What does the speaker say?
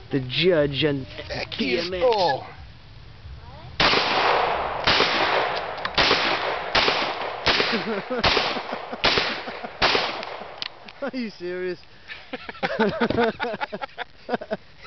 the judge on Aquí BMX. esto. Are you serious?